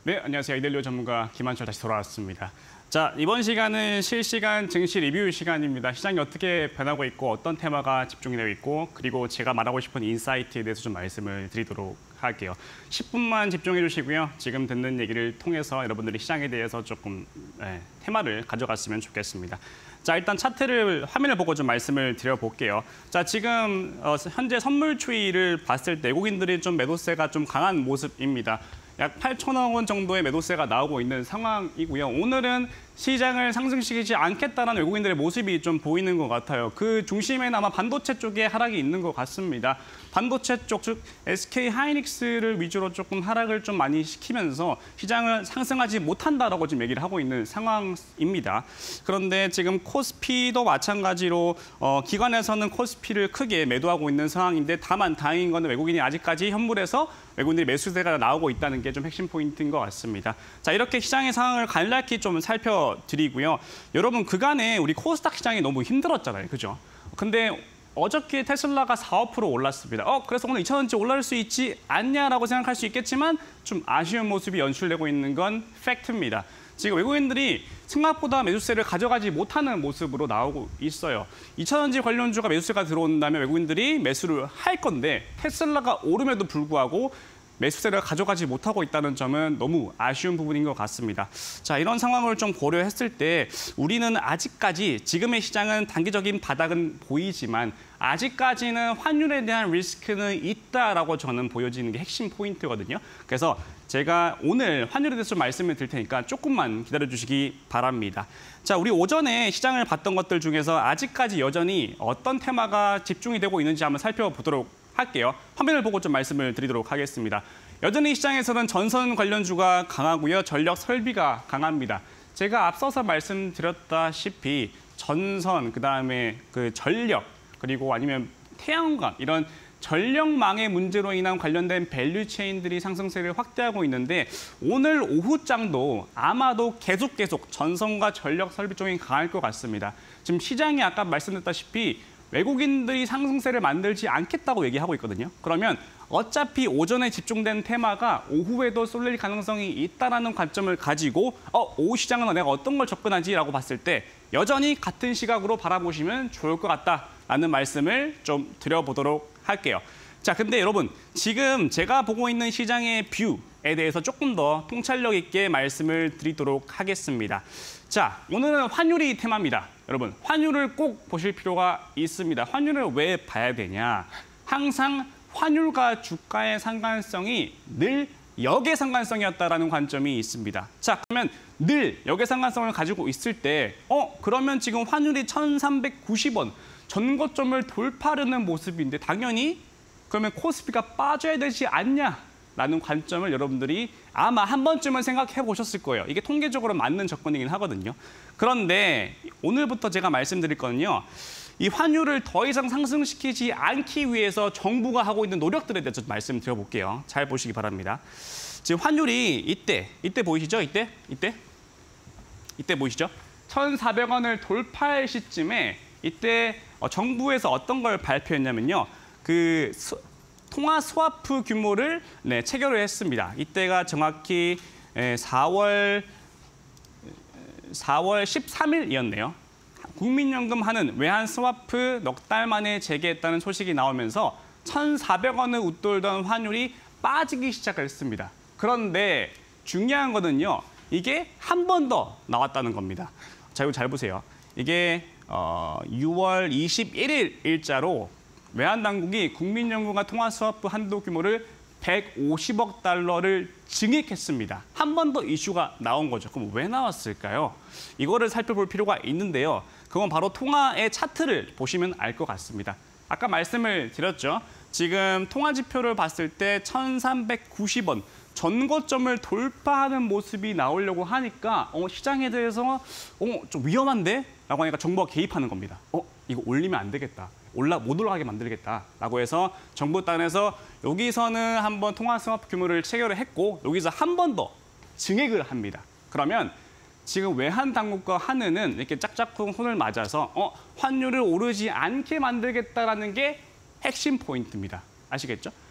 네, 안녕하세요. 이델리오 전문가 김한철 다시 돌아왔습니다. 자, 이번 시간은 실시간 증시 리뷰 시간입니다. 시장이 어떻게 변하고 있고 어떤 테마가 집중이 되어 있고 그리고 제가 말하고 싶은 인사이트에 대해서 좀 말씀을 드리도록 할게요. 10분만 집중해 주시고요. 지금 듣는 얘기를 통해서 여러분들이 시장에 대해서 조금 테마를 가져갔으면 좋겠습니다. 자, 일단 차트를 화면을 보고 좀 말씀을 드려볼게요. 자, 지금 현재 선물 추이를 봤을 때 외국인들이 좀 매도세가 좀 강한 모습입니다. 약 8천억 원 정도의 매도세가 나오고 있는 상황이고요. 오늘은 시장을 상승시키지 않겠다는 외국인들의 모습이 좀 보이는 것 같아요. 그 중심에는 아마 반도체 쪽에 하락이 있는 것 같습니다. 반도체 쪽, 즉 SK 하이닉스를 위주로 조금 하락을 좀 많이 시키면서 시장을 상승하지 못한다라고 지금 얘기를 하고 있는 상황입니다. 그런데 지금 코스피도 마찬가지로 기관에서는 코스피를 크게 매도하고 있는 상황인데 다만 다행인 거는 외국인이 아직까지 현물에서 외국인들이 매수세가 나오고 있다는 게 좀 핵심 포인트인 것 같습니다. 자, 이렇게 시장의 상황을 간략히 좀 살펴드리고요. 여러분, 그간에 우리 코스닥 시장이 너무 힘들었잖아요. 그죠? 근데 어저께 테슬라가 4, 5% 올랐습니다. 그래서 오늘 2,000원째 올라올 수 있지 않냐라고 생각할 수 있겠지만 좀 아쉬운 모습이 연출되고 있는 건 팩트입니다. 지금 외국인들이 생각보다 매수세를 가져가지 못하는 모습으로 나오고 있어요. 2,000원지 관련주가 매수세가 들어온다면 외국인들이 매수를 할 건데 테슬라가 오름에도 불구하고 매수세를 가져가지 못하고 있다는 점은 너무 아쉬운 부분인 것 같습니다. 자, 이런 상황을 좀 고려했을 때 우리는 아직까지 지금의 시장은 단기적인 바닥은 보이지만 아직까지는 환율에 대한 리스크는 있다라고 저는 보여지는 게 핵심 포인트거든요. 그래서 제가 오늘 환율에 대해서 좀 말씀을 드릴 테니까 조금만 기다려주시기 바랍니다. 자, 우리 오전에 시장을 봤던 것들 중에서 아직까지 여전히 어떤 테마가 집중이 되고 있는지 한번 살펴보도록 할게요. 화면을 보고 좀 말씀을 드리도록 하겠습니다. 여전히 시장에서는 전선 관련주가 강하고요. 전력 설비가 강합니다. 제가 앞서서 말씀드렸다시피 전선, 그다음에 그 전력, 그리고 아니면 태양광 이런 전력망의 문제로 인한 관련된 밸류 체인들이 상승세를 확대하고 있는데 오늘 오후장도 아마도 계속 전선과 전력 설비 쪽이 강할 것 같습니다. 지금 시장이 아까 말씀드렸다시피 외국인들이 상승세를 만들지 않겠다고 얘기하고 있거든요. 그러면 어차피 오전에 집중된 테마가 오후에도 쏠릴 가능성이 있다는 관점을 가지고 오후 시장은 내가 어떤 걸 접근하지라고 봤을 때 여전히 같은 시각으로 바라보시면 좋을 것 같다라는 말씀을 좀 드려보도록 할게요. 자, 근데 여러분 지금 제가 보고 있는 시장의 뷰에 대해서 조금 더 통찰력 있게 말씀을 드리도록 하겠습니다. 자, 오늘은 환율이 테마입니다. 여러분, 환율을 꼭 보실 필요가 있습니다. 환율을 왜 봐야 되냐? 항상 환율과 주가의 상관성이 늘 역의 상관성이었다라는 관점이 있습니다. 자, 그러면 늘 역의 상관성을 가지고 있을 때 그러면 지금 환율이 1,390원 전고점을 돌파하려는 모습인데 당연히 그러면 코스피가 빠져야 되지 않냐라는 관점을 여러분들이 아마 한 번쯤은 생각해 보셨을 거예요. 이게 통계적으로 맞는 접근이긴 하거든요. 그런데 오늘부터 제가 말씀드릴 거는요. 이 환율을 더 이상 상승시키지 않기 위해서 정부가 하고 있는 노력들에 대해서 말씀드려볼게요. 잘 보시기 바랍니다. 지금 환율이 이때 보이시죠? 이때 보이시죠? 1,400원을 돌파할 시점에 이때 정부에서 어떤 걸 발표했냐면요. 그 통화 스와프 규모를 체결을 했습니다. 이때가 정확히 4월 13일이었네요. 국민연금 하는 외환 스와프 넉 달 만에 재개했다는 소식이 나오면서 1,400원을 웃돌던 환율이 빠지기 시작을 했습니다. 그런데 중요한 거는요. 이게 한 번 더 나왔다는 겁니다. 자, 이거 잘 보세요. 이게 6월 21일 일자로 외환당국이 국민연금과 통화스와프 한도 규모를 150억 달러를 증액했습니다. 한 번 더 이슈가 나온 거죠. 그럼 왜 나왔을까요? 이거를 살펴볼 필요가 있는데요. 그건 바로 통화의 차트를 보시면 알 것 같습니다. 아까 말씀을 드렸죠. 지금 통화 지표를 봤을 때 1,390원 전고점을 돌파하는 모습이 나오려고 하니까 시장에 대해서 좀 위험한데? 라고 하니까 정부가 개입하는 겁니다. 이거 올리면 안 되겠다. 못 올라가게 만들겠다라고 해서 정부 단에서 여기서는 한번 통화 스와프 규모를 체결을 했고 여기서 한 번 더 증액을 합니다. 그러면 지금 외환 당국과 한은은 이렇게 짝짝꿍 손을 맞아서 환율을 오르지 않게 만들겠다라는 게 핵심 포인트입니다. 아시겠죠?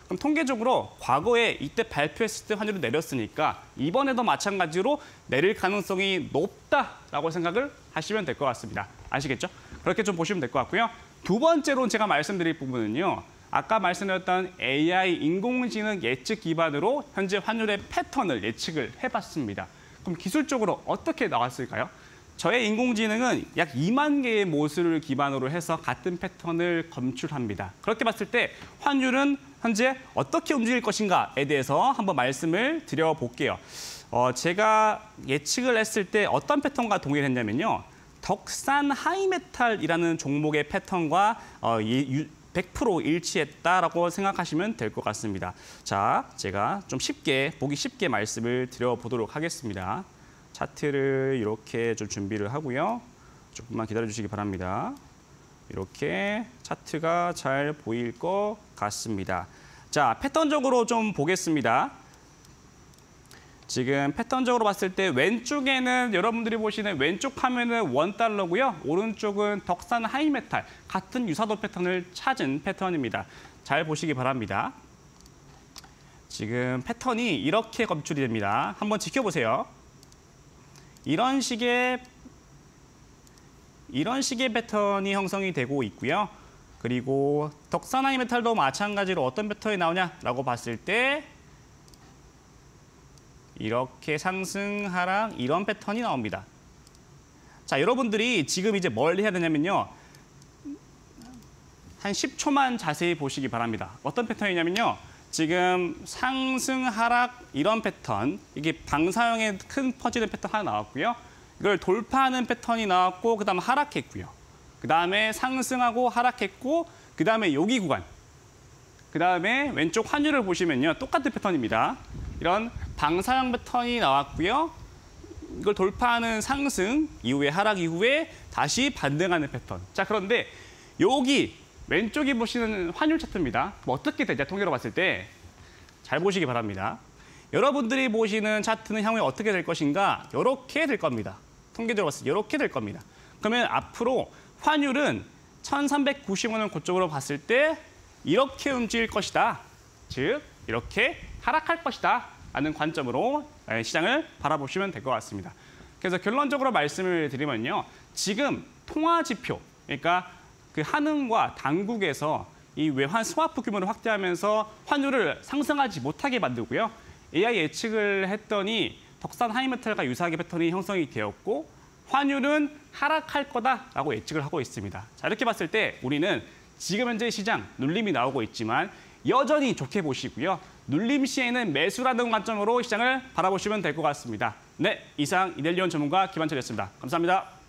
그럼 통계적으로 과거에 이때 발표했을 때 환율을 내렸으니까 이번에도 마찬가지로 내릴 가능성이 높다라고 생각을 하시면 될 것 같습니다. 아시겠죠? 그렇게 좀 보시면 될 것 같고요. 두 번째로 제가 말씀드릴 부분은요. 아까 말씀드렸던 AI 인공지능 예측 기반으로 현재 환율의 패턴을 예측을 해봤습니다. 그럼 기술적으로 어떻게 나왔을까요? 저의 인공지능은 약 2만 개의 모습을 기반으로 해서 같은 패턴을 검출합니다. 그렇게 봤을 때 환율은 현재 어떻게 움직일 것인가에 대해서 한번 말씀을 드려볼게요. 제가 예측을 했을 때 어떤 패턴과 동일을 했냐면요. 덕산 하이메탈이라는 종목의 패턴과 100% 일치했다라고 생각하시면 될 것 같습니다. 자, 제가 좀 보기 쉽게 말씀을 드려보도록 하겠습니다. 차트를 이렇게 좀 준비를 하고요. 조금만 기다려주시기 바랍니다. 이렇게 차트가 잘 보일 것 같습니다. 자, 패턴적으로 좀 보겠습니다. 지금 패턴적으로 봤을 때 왼쪽에는 여러분들이 보시는 왼쪽 화면은 $1고요. 오른쪽은 덕산 하이메탈, 같은 유사도 패턴을 찾은 패턴입니다. 잘 보시기 바랍니다. 지금 패턴이 이렇게 검출이 됩니다. 한번 지켜보세요. 이런 식의 패턴이 형성이 되고 있고요. 그리고 덕산 하이메탈도 마찬가지로 어떤 패턴이 나오냐라고 봤을 때 이렇게 상승, 하락 이런 패턴이 나옵니다. 자, 여러분들이 지금 이제 뭘 해야 되냐면요. 한 10초만 자세히 보시기 바랍니다. 어떤 패턴이냐면요. 지금 상승, 하락 이런 패턴, 이게 방사형의 큰 퍼지는 패턴 하나 나왔고요. 이걸 돌파하는 패턴이 나왔고 그다음 하락했고요. 그다음에 상승하고 하락했고 그다음에 여기 구간. 그다음에 왼쪽 환율을 보시면요. 똑같은 패턴입니다. 이런 방사형 패턴이 나왔고요. 이걸 돌파하는 상승 이후에 하락 이후에 다시 반등하는 패턴. 자, 그런데 여기 왼쪽에 보시는 환율 차트입니다. 뭐 어떻게 되냐 통계로 봤을 때 잘 보시기 바랍니다. 여러분들이 보시는 차트는 향후에 어떻게 될 것인가? 이렇게 될 겁니다. 통계적으로 봤을 때 이렇게 될 겁니다. 그러면 앞으로 환율은 1,390원을 고점으로 봤을 때 이렇게 움직일 것이다. 즉 이렇게 하락할 것이다. 라는 관점으로 시장을 바라보시면 될 것 같습니다. 그래서 결론적으로 말씀을 드리면요. 지금 통화 지표, 그러니까 그 한은과 당국에서 이 외환 스와프 규모를 확대하면서 환율을 상승하지 못하게 만들고요. AI 예측을 했더니 덕산 하이메탈과 유사하게 패턴이 형성이 되었고 환율은 하락할 거다라고 예측을 하고 있습니다. 자, 이렇게 봤을 때 우리는 지금 현재 시장 눌림이 나오고 있지만 여전히 좋게 보시고요. 눌림 시에는 매수라는 관점으로 시장을 바라보시면 될 것 같습니다. 네, 이상 이델리온 전문가 김한철이었습니다. 감사합니다.